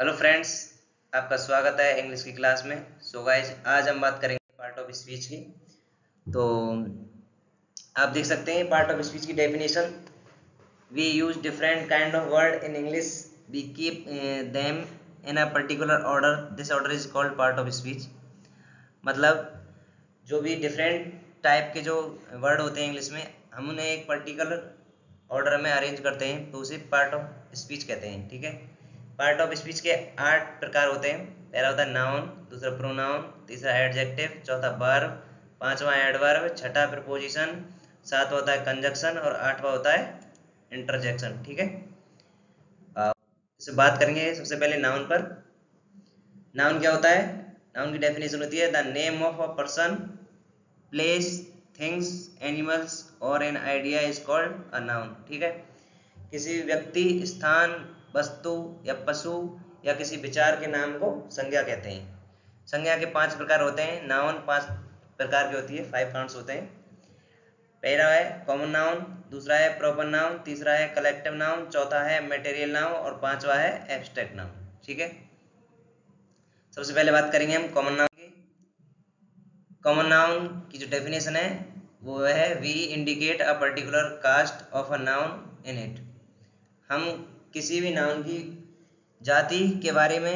Hello friends, आपका स्वागत है इंग्लिश की क्लास में। सो गाइस, आज हम बात करेंगे पार्ट ऑफ स्पीच की। तो आप देख सकते हैं पार्ट ऑफ स्पीच की definition. We use different kind of word in English, we keep them in a particular order, this order is called part of speech. मतलब जो भी डिफरेंट टाइप के जो वर्ड होते हैं इंग्लिश में, हम उन्हें एक पर्टिकुलर ऑर्डर में अरेंज करते हैं तो उसे पार्ट ऑफ स्पीच कहते हैं। ठीक है, पार्ट ऑफ स्पीच के 8 प्रकार होते हैं। पहला होता है नाउन, दूसरा प्रोनाउन, तीसरा एडजेक्टिव, चौथा वर्ब, पांचवा एडवर्ब, छठा प्रीपोजिशन, सातवां होता है कंजक्शन और आठवां होता है इंटरजेक्शन। ठीक है, इसे बात करेंगे सबसे पहले नाउन पर। नाउन क्या होता है? नाउन की डेफिनेशन होती है the name of a person, place, things, animals और an idea is called a noun. ठीक है, किसी व्यक्ति, स्थान, वस्तु या पशु या किसी विचार के नाम को संज्ञा कहते हैं। संज्ञा के 5 प्रकार होते हैं। नाउन 5 प्रकार की होती है, 5 काउंट्स होते हैं। पहला है कॉमन नाउन, दूसरा है प्रॉपर नाउन, तीसरा है कलेक्टिव नाउन, चौथा है मटेरियल नाउन और पांचवा है एब्स्ट्रैक्ट नाउन। ठीक है, सबसे पहले बात करेंगे हम कॉमन नाउन की। कॉमन नाउन की जो डेफिनेशन है वो है we indicate a particular caste of a noun in it. हम किसी भी नाउन की जाति के बारे में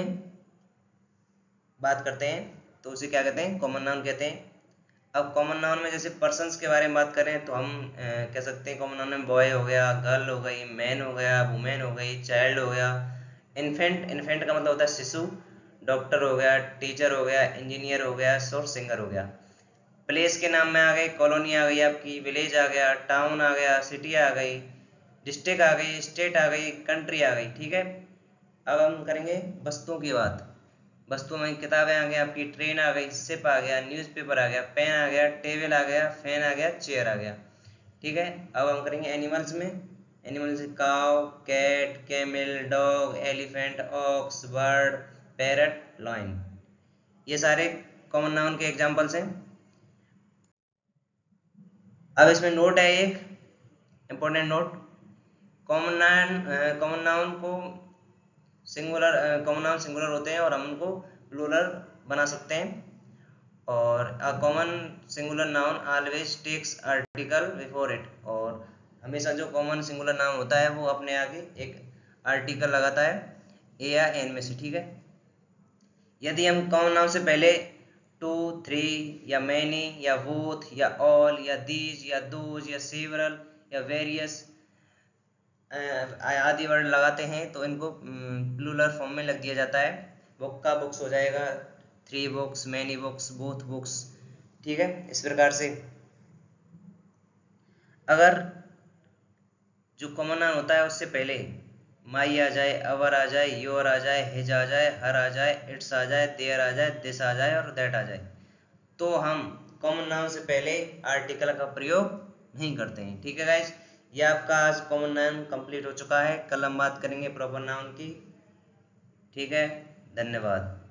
बात करते हैं तो उसे क्या कहते हैं? कॉमन नाउन कहते हैं। अब कॉमन नाउन में जैसे पर्सन्स के बारे में बात करें तो हम कह सकते हैं कॉमन नाउन में बॉय हो गया, गर्ल हो गई, मैन हो गया, वुमेन हो गई, चाइल्ड हो गया, इन्फेंट, इन्फेंट का मतलब होता है शिशु, डॉक्टर हो गया, टीचर हो गया, इंजीनियर हो गया, और सिंगर हो गया। प्लेस के नाम में आ गई कॉलोनी आ गई, आपकी विलेज आ गया, टाउन आ गया, सिटी आ गई, डिस्ट्रिक्ट आ गई, स्टेट आ गई, कंट्री आ गई। ठीक है, अब हम करेंगे वस्तुओं की बात। वस्तुओं में किताबें आ गई, आपकी ट्रेन आ गई, शिप आ गया, न्यूज़पेपर आ गया, पेन आ गया, टेबल आ गया, फैन आ गया, चेयर आ गया। ठीक है, अब हम करेंगे एनिमल्स में। Animals cow, cat, camel, dog, elephant, ox, bird, parrot, lion. ये सारे कॉमन नाउन के एग्जांपल्स हैं। अब इसमें नोट है, एक इम्पोर्टेंट नोट। कॉमन नाउन को सिंगुलर, कॉमन नाउन सिंगुलर होते हैं और हम उनको प्लूरल बना सकते हैं। और a common singular noun always takes article before it. और हमेशा जो कॉमन सिंगुलर नाउन होता है वो अपने आगे एक आर्टिकल लगाता है, ए या एन में से। ठीक है, यदि हम कॉमन नाउन से पहले टू, थ्री या मैनी या बोथ या ऑल या दीज या दोज या सेवरल या वेरियस आदि वर्ड लगाते हैं तो इनको प्लूरल फॉर्म में लग दिया जाता है। बुक का बुक्स हो जाएगा, 3 books, many books, both books. ठीक है, इस प्रकार से अगर जो कॉमन नाउन होता है उससे पहले माई आ जाए, अवर आ जाए, योर आ जाए, हिज आ जाए, हर आ जाए, इट्स आ जाए, देयर आ जाए, दिस आ जाए और दैट आ जाए तो हम कॉमन नाउन से पहले आर्टिकल का प्रयोग नहीं करते हैं। ठीक है गाइस, ये आपका आज कॉमन नाउन कंप्लीट हो चुका है। कल हम बात करेंगे प्रॉपर नाउन की। ठीक है, धन्यवाद।